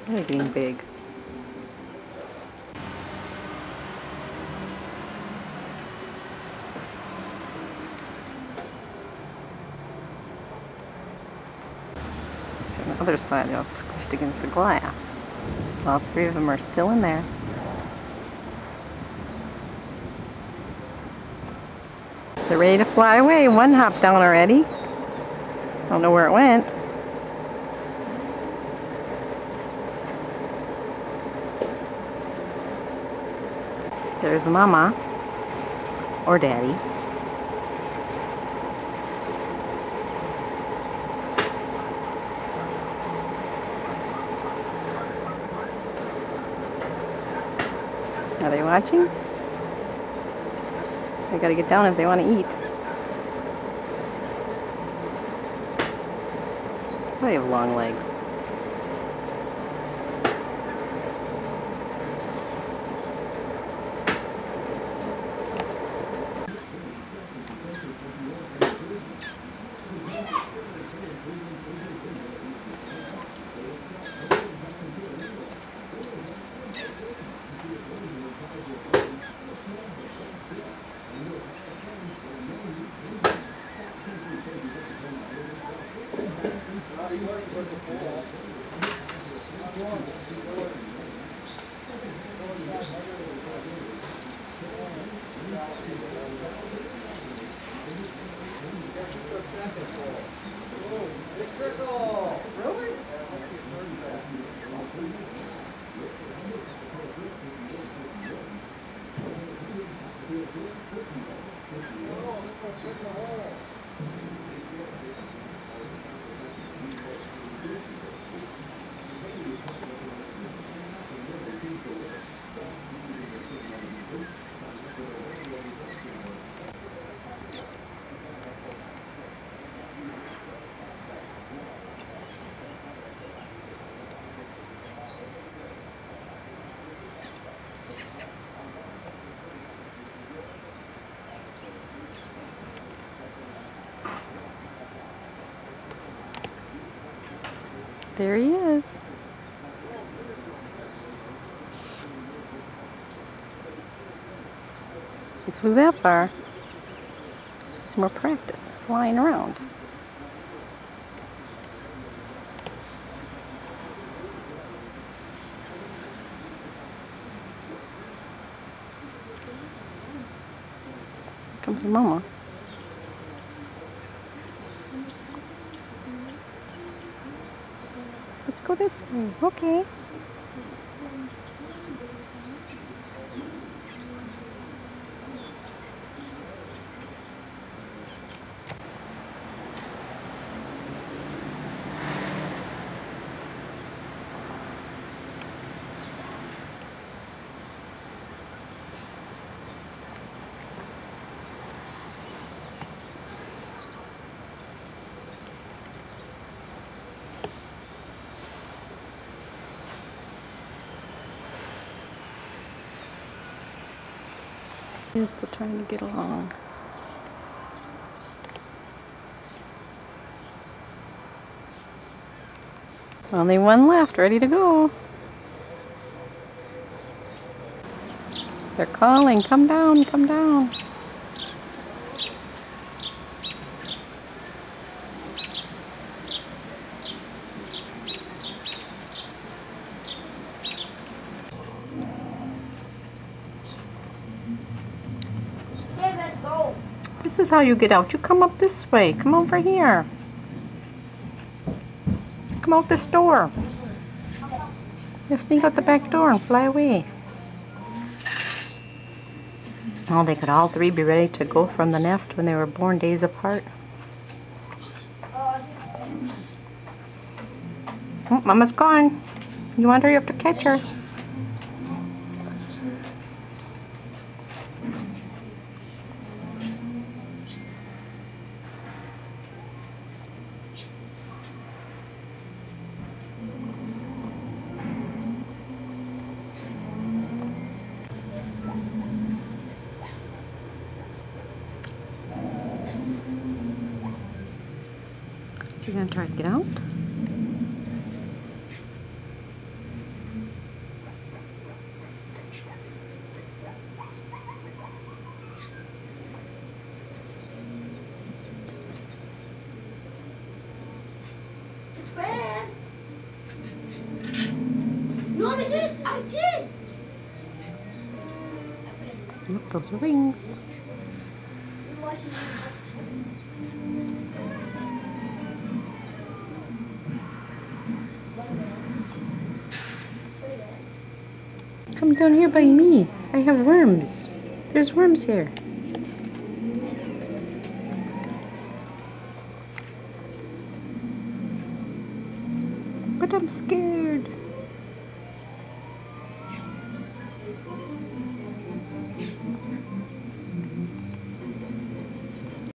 They're getting big. So on the other side, they're all squished against the glass. All three of them are still in there. They're ready to fly away. One hopped down already. Don't know where it went. There's Mama or Daddy. Are they watching? They gotta get down if they want to eat. They have long legs. There he is. He flew that far. Some more practice flying around. Here comes Mama. Let's go this way. Okay. They're still trying to get along. Only one left, ready to go. They're calling, come down, come down. This is how you get out. You come up this way. Come over here. Come out this door. You sneak out the back door and fly away. Oh, they could all three be ready to go from the nest when they were born days apart. Oh, Mama's gone. You want her, you have to catch her. So you're going to try to get out? Those are wings. Come down here by me. I have worms. There's worms here. But I'm scared.